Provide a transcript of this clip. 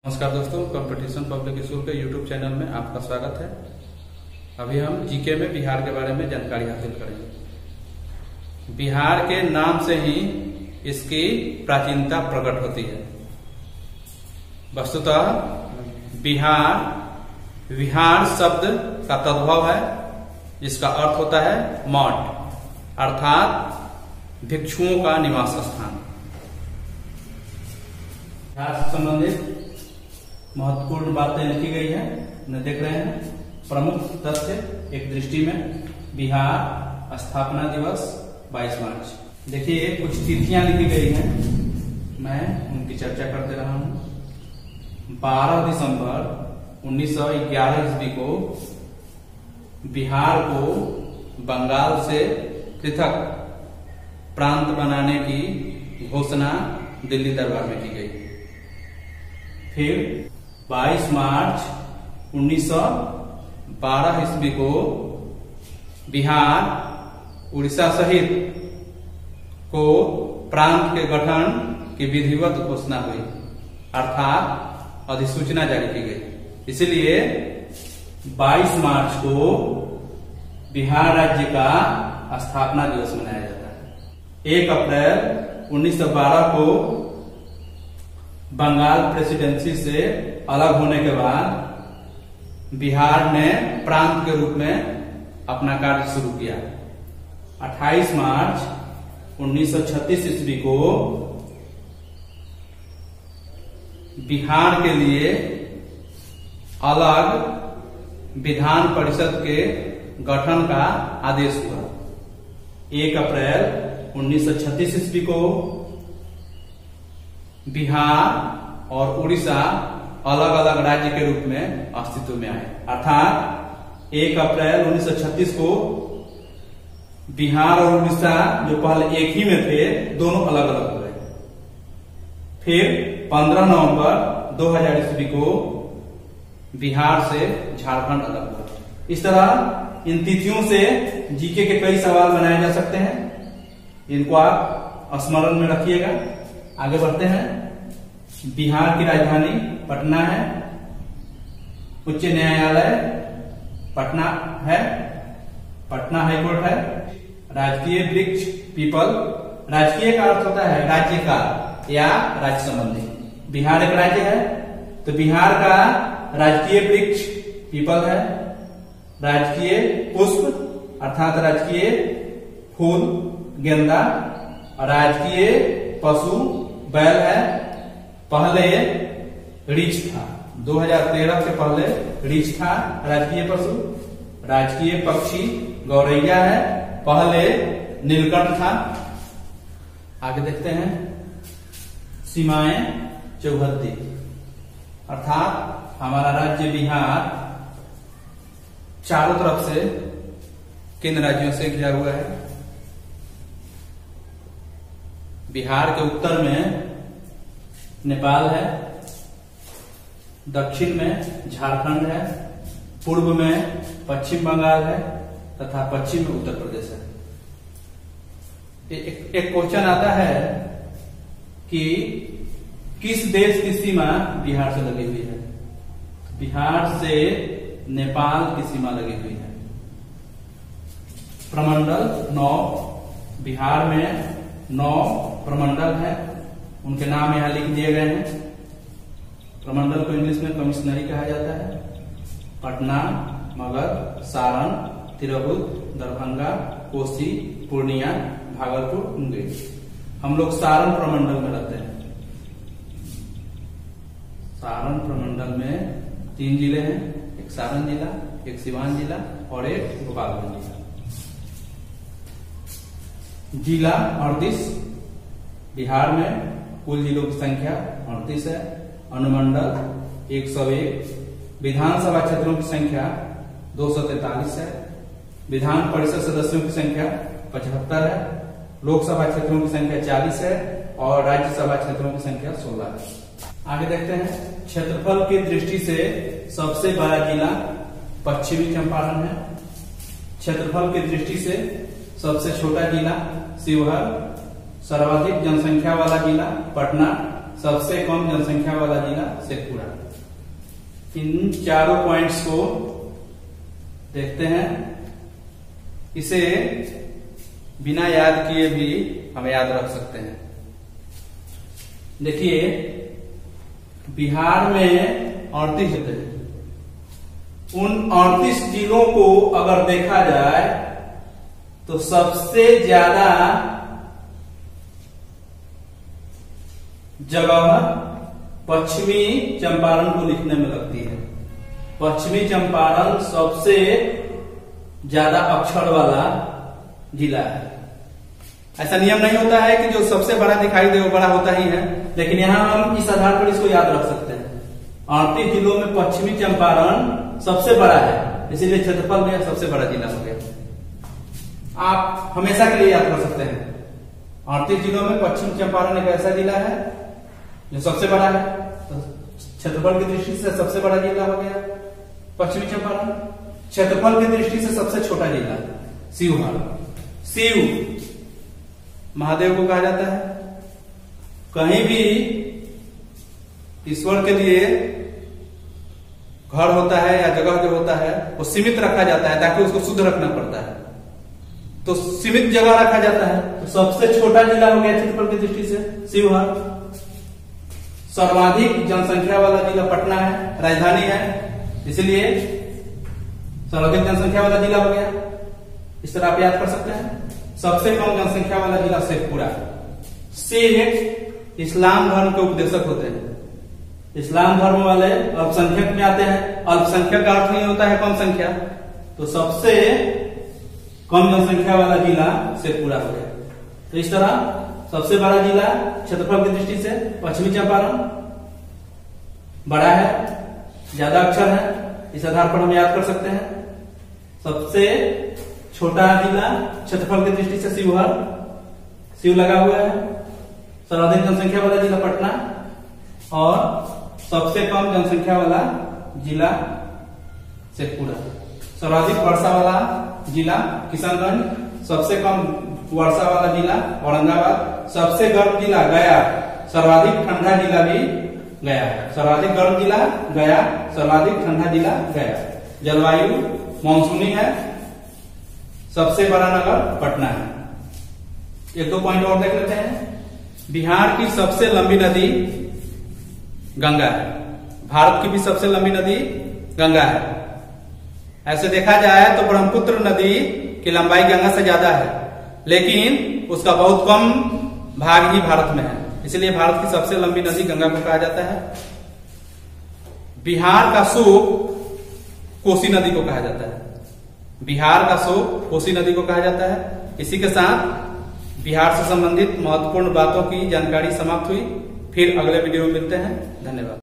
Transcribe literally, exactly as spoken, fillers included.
नमस्कार दोस्तों, competition public school के यूट्यूब चैनल में आपका स्वागत है। अभी हम जीके में बिहार के बारे में जानकारी हासिल करेंगे। बिहार के नाम से ही इसकी प्राचीनता प्रकट होती है। वस्तुतः बिहार विहार शब्द का तद्भव है, जिसका अर्थ होता है मठ, अर्थात भिक्षुओं का निवास स्थान। बिहार से संबंधित महत्वपूर्ण बातें लिखी गई है, उन्हें देख रहे हैं। प्रमुख तथ्य एक दृष्टि में बिहार स्थापना दिवस बाईस मार्च। देखिए कुछ तिथियां लिखी गई हैं, मैं उनकी चर्चा करते रहा हूं। बारह दिसंबर उन्नीस सौ ग्यारह ईस्वी को बिहार को बंगाल से पृथक प्रांत बनाने की घोषणा दिल्ली दरबार में की गई। फिर बाईस मार्च उन्नीस सौ बारह ईस्वी को बिहार उड़ीसा सहित को प्रांत के गठन की विधिवत घोषणा हुई, अर्थात अधिसूचना जारी की गई। इसलिए बाईस मार्च को बिहार राज्य का स्थापना दिवस मनाया जाता है। एक अप्रैल उन्नीस सौ बारह को बंगाल प्रेसिडेंसी से अलग होने के बाद बिहार ने प्रांत के रूप में अपना कार्य शुरू किया। अट्ठाईस मार्च उन्नीस सौ छत्तीस ईस्वी को बिहार के लिए अलग विधान परिषद के गठन का आदेश हुआ। एक अप्रैल उन्नीस सौ छत्तीस ईस्वी को बिहार और उड़ीसा अलग अलग राज्य के रूप में अस्तित्व में आए, अर्थात एक अप्रैल उन्नीस सौ छत्तीस को बिहार और उड़ीसा जो पहले एक ही में थे, दोनों अलग अलग हुए। फिर पंद्रह नवंबर दो हज़ार ईस्वी को बिहार से झारखंड अलग हुआ। इस तरह इन तिथियों से जीके के कई सवाल बनाए जा सकते हैं, इनको आप स्मरण में रखिएगा। आगे बढ़ते हैं। बिहार की राजधानी पटना है। उच्च न्यायालय पटना है। पटना हाईकोर्ट है। राजकीय वृक्ष पीपल, राजकीय का अर्थ होता है राज्य का या राज्य संबंधी। बिहार एक राज्य है तो बिहार का राजकीय वृक्ष पीपल है। राजकीय पुष्प अर्थात राजकीय फूल गेंदा। राजकीय पशु बैल है। पहले रीछ था, दो हज़ार तेरह से पहले रीछ था राजकीय पशु। राजकीय पक्षी गौरैया है, पहले नीलकंठ था। आगे देखते हैं। सीमाएं चौहद्दी, अर्थात हमारा राज्य बिहार चारों तरफ से किन राज्यों से घिरा हुआ है। बिहार के उत्तर में नेपाल है, दक्षिण में झारखंड है, पूर्व में पश्चिम बंगाल है तथा पश्चिम में उत्तर प्रदेश है। एक, एक क्वेश्चन आता है कि किस देश की सीमा बिहार से लगी हुई है। बिहार से नेपाल की सीमा लगी हुई है। प्रमंडल नौ, बिहार में नौ प्रमंडल है, उनके नाम यहां लिख दिए गए हैं। प्रमंडल को इंग्लिश में कमिश्नरी कहा जाता है। पटना, मगध, सारण, तिरहुत, दरभंगा, कोसी, पूर्णिया, भागलपुर, मुंगेर। हम लोग सारण प्रमंडल में रहते हैं। सारण प्रमंडल में तीन जिले हैं, एक सारण जिला, एक सिवान जिला और एक गोपालगंज जिला। जिला अड़तीस, बिहार में कुल जिलों की संख्या अड़तीस है। अनुमंडल एक सौ एक। विधानसभा क्षेत्रों की संख्या दो सौ तैतालीस है। विधान परिषद सदस्यों की संख्या पचहत्तर है। लोकसभा क्षेत्रों की संख्या चालीस है और राज्यसभा क्षेत्रों की संख्या सोलह है। आगे देखते हैं। क्षेत्रफल की दृष्टि से सबसे बड़ा जिला पश्चिमी चंपारण है। क्षेत्रफल की दृष्टि से सबसे छोटा जिला शिवहर। सर्वाधिक जनसंख्या वाला जिला पटना, सबसे कम जनसंख्या वाला जिला शेखपुरा। इन चारों पॉइंट्स को देखते हैं। इसे बिना याद किए भी हम याद रख सकते हैं। देखिए, बिहार में अड़तीस जिले हैं। उन अड़तीस जिलों को अगर देखा जाए तो सबसे ज्यादा जगह पश्चिमी चंपारण को लिखने में लगती है। पश्चिमी चंपारण सबसे ज्यादा अक्षर वाला जिला है। ऐसा नियम नहीं होता है कि जो सबसे बड़ा दिखाई दे वो बड़ा होता ही है, लेकिन यहां हम इस आधार पर इसको याद रख सकते हैं। अड़तीस जिलों में पश्चिमी चंपारण सबसे बड़ा है, इसीलिए क्षेत्रफल में सबसे बड़ा जिला हो गया। आप हमेशा के लिए याद कर सकते हैं, अड़तीस जिलों में पश्चिम चंपारण एक ऐसा जिला है जो सबसे बड़ा है, तो क्षेत्रफल की दृष्टि से सबसे बड़ा जिला हो गया पश्चिमी चंपारण। क्षेत्रफल की दृष्टि से सबसे छोटा जिला शिवहर। शिव महादेव को कहा जाता है। कहीं भी ईश्वर के लिए घर होता है या जगह जो होता है वो सीमित रखा जाता है ताकि उसको शुद्ध रखना पड़ता है, तो सीमित जगह रखा जाता है। तो सबसे छोटा जिला हो गया क्षेत्रफल की दृष्टि से शिवहर। सर्वाधिक जनसंख्या वाला जिला पटना है, राजधानी है, इसलिए सर्वाधिक जनसंख्या वाला जिला हो गया। इस तरह आप याद कर सकते हैं। सबसे कम जनसंख्या वाला जिला शेखपुरा। शेख इस्लाम धर्म के उपदेशक होते हैं। इस्लाम धर्म वाले अल्पसंख्यक में आते हैं। अल्पसंख्यक का अर्थ नहीं होता है कम संख्या, तो सबसे कम जनसंख्या वाला जिला शेखपुरा हो गया। तो इस तरह सबसे बड़ा जिला क्षेत्रफल की दृष्टि से पश्चिमी चंपारण बड़ा है, ज्यादा अक्षर है, इस आधार पर हम याद कर सकते हैं। सबसे छोटा जिला क्षेत्रफल की दृष्टि से शिवहर, शिव लगा हुआ है। सर्वाधिक जनसंख्या वाला जिला पटना और सबसे कम जनसंख्या वाला जिला शेखपुरा। सर्वाधिक वर्षा वाला जिला किशनगंज, सबसे कम वर्षा वाला जिला औरंगाबाद, सबसे गर्म जिला गया, सर्वाधिक ठंडा जिला भी गया। सर्वाधिक गर्म जिला गया, सर्वाधिक ठंडा जिला गया। जलवायु मानसूनी है, सबसे बड़ा नगर पटना है। एक दो पॉइंट और देख लेते हैं। बिहार की सबसे लंबी नदी गंगा है। भारत की भी सबसे लंबी नदी गंगा है। ऐसे देखा जाए तो ब्रह्मपुत्र नदी की लंबाई गंगा से ज्यादा है, लेकिन उसका बहुत कम भाग ही भारत में है, इसलिए भारत की सबसे लंबी नदी गंगा को कहा जाता है। बिहार का सूप कोसी नदी को कहा जाता है। बिहार का सूप कोसी नदी को कहा जाता है। इसी के साथ बिहार से संबंधित महत्वपूर्ण बातों की जानकारी समाप्त हुई। फिर अगले वीडियो में मिलते हैं। धन्यवाद।